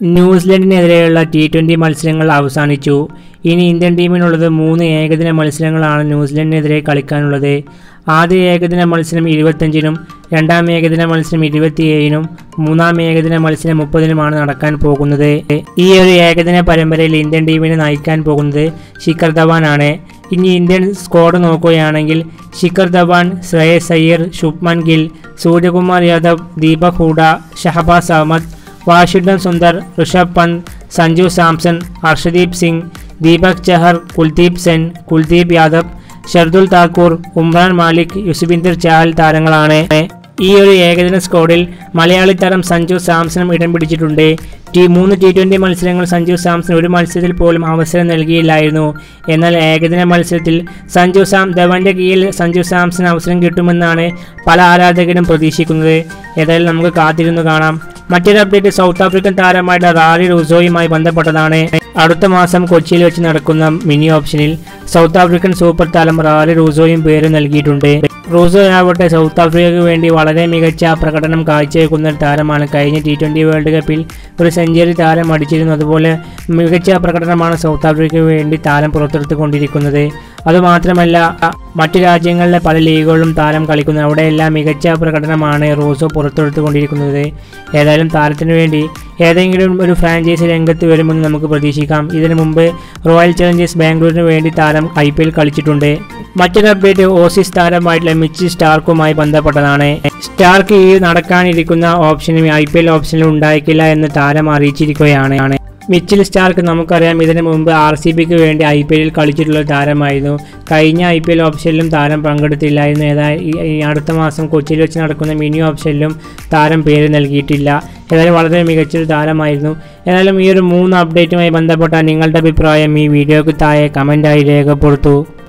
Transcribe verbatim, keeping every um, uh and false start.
ന്യൂസിലൻഡിനെതിരെയുള്ള T twenty മത്സരങ്ങൾ അവസാനിച്ചു. ഇനി ഇന്ത്യൻ ടീമിനുള്ളത് മൂന്ന് ഏകദിന മത്സരങ്ങളാണ് ന്യൂസിലൻഡിനെതിരെ കളിക്കാനുള്ളത്. ആദ്യ ഏകദിന മത്സരം ഇരുപത്തഞ്ചിനും രണ്ടാം ഏകദിന മത്സരം ഇരുപത്തിയേഴിനും മൂന്നാം ഏകദിന മത്സരം മുപ്പതിനുമാണ് നടക്കാൻ പോകുന്നത്. ഈ ഒരു ഏകദിന പരമ്പരയിൽ ഇന്ത്യൻ ടീമിനെ നയിക്കാൻ പോകുന്നത് ശിഖർ ധവാൻ ആണ്. ഇനി ഇന്ത്യൻ സ്ക്വാഡ് നോക്കുകയാണെങ്കിൽ ശിഖർ ധവാൻ, ശ്രേയസ് അയ്യർ, ശുഭ്മാൻ ഗിൽ, സൂര്യകുമാർ യാദവ്, ദീപക് ഹൂഡ, ഷഹബാസ് അഹമ്മദ്, വാഷിംഗ്ടൺ സുന്ദർ, ഋഷഭ് പന്ത്, സഞ്ജു സാംസൺ, ഹർഷദീപ് സിംഗ്, ദീപക് ചഹർ, കുൽദീപ് സെൻ, കുൽദീപ് യാദവ്, ഷർദുൽ താക്കൂർ, ഉമ്രാൻ മാലിക്, യുസ്വേന്ദ്ര ചഹൽ താരങ്ങളാണ്. ഈ ഒരു ഏകദിന സ്ക്വാഡിൽ മലയാളി താരം സഞ്ജു സാംസണും ഇടം പിടിച്ചിട്ടുണ്ട്. ടി മൂന്ന് ടി ട്വൻ്റി മത്സരങ്ങൾ സഞ്ജു സാംസൺ ഒരു മത്സരത്തിൽ പോലും അവസരം നൽകിയില്ലായിരുന്നു. എന്നാൽ ഏകദിന മത്സരത്തിൽ സഞ്ജു സാം ധവാന്റെ കീഴിൽ സഞ്ജു സാംസൺ അവസരം കിട്ടുമെന്നാണ് പല ആരാധകരും പ്രതീക്ഷിക്കുന്നത്. ഏതായാലും നമുക്ക് കാത്തിരുന്നു കാണാം. മറ്റൊരു അപ്ഡേറ്റ് സൗത്ത് ആഫ്രിക്കൻ താരമായിട്ട് റാറി റൂസോയുമായി ബന്ധപ്പെട്ടതാണ്. അടുത്ത മാസം കൊച്ചിയിൽ വെച്ച് നടക്കുന്ന മിനി ഓപ്ഷനിൽ സൗത്ത് ആഫ്രിക്കൻ സൂപ്പർ താരം റാറി റൂസോയും പേര് നൽകിയിട്ടുണ്ട്. റൂസോ ആവട്ടെ സൗത്ത് ആഫ്രിക്കയ്ക്ക് വേണ്ടി വളരെ മികച്ച പ്രകടനം കാഴ്ചവെക്കുന്ന ഒരു താരമാണ്. കഴിഞ്ഞ ടി ട്വൻ്റി വേൾഡ് കപ്പിൽ ഒരു സെഞ്ചുറി താരം അടിച്ചിരുന്നു. അതുപോലെ മികച്ച പ്രകടനമാണ് സൗത്ത് ആഫ്രിക്കയ്ക്ക് വേണ്ടി താരം പുറത്തെടുത്തുകൊണ്ടിരിക്കുന്നത്. അതുമാത്രമല്ല മറ്റു രാജ്യങ്ങളിലെ പല ലീഗുകളിലും താരം കളിക്കുന്നു. അവിടെയെല്ലാം മികച്ച പ്രകടനമാണ് റൂസോ പുറത്തെടുത്തുകൊണ്ടിരിക്കുന്നത്. ഏതായാലും താരത്തിന് വേണ്ടി ഏതെങ്കിലും ഒരു ഫ്രാഞ്ചൈസി രംഗത്ത് വരുമെന്ന് നമുക്ക് പ്രതീക്ഷിക്കാം. ഇതിനു മുമ്പ് റോയൽ ചലഞ്ചേഴ്സ് ബാംഗ്ലൂരിന് വേണ്ടി താരം ഐ പി എൽ കളിച്ചിട്ടുണ്ട്. മറ്റൊരു അപ്ഡേറ്റ് ഓസീസ് താരമായിട്ടുള്ള മിച്ചൽ സ്റ്റാർക്കുമായി ബന്ധപ്പെട്ടതാണ്. സ്റ്റാർക്ക് ഈ നടക്കാനിരിക്കുന്ന ഓപ്ഷനും ഐ പി എൽ ഓപ്ഷനിലും ഉണ്ടായിരിക്കില്ല എന്ന് താരം അറിയിച്ചിരിക്കുകയാണ്. മിച്ചൽ സ്റ്റാർക്ക് നമുക്കറിയാം, ഇതിനു മുമ്പ് ആർ സി ബിക്ക് വേണ്ടി ഐ പി എല്ലിൽ കളിച്ചിട്ടുള്ള താരമായിരുന്നു. കഴിഞ്ഞ ഐ പി എൽ ഓപ്ഷനിലും താരം പങ്കെടുത്തില്ലായിരുന്നു. ഏതായാലും അടുത്ത മാസം കൊച്ചിയിൽ വെച്ച് നടക്കുന്ന മിനി ഓപ്ഷനിലും താരം പേര് നൽകിയിട്ടില്ല. ഏതായാലും വളരെ മികച്ചൊരു താരമായിരുന്നു. ഏതായാലും ഈ ഒരു മൂന്ന് അപ്ഡേറ്റുമായി ബന്ധപ്പെട്ട നിങ്ങളുടെ അഭിപ്രായം ഈ വീഡിയോയ്ക്ക് താഴെ കമൻറ്റായി രേഖപ്പെടുത്തൂ.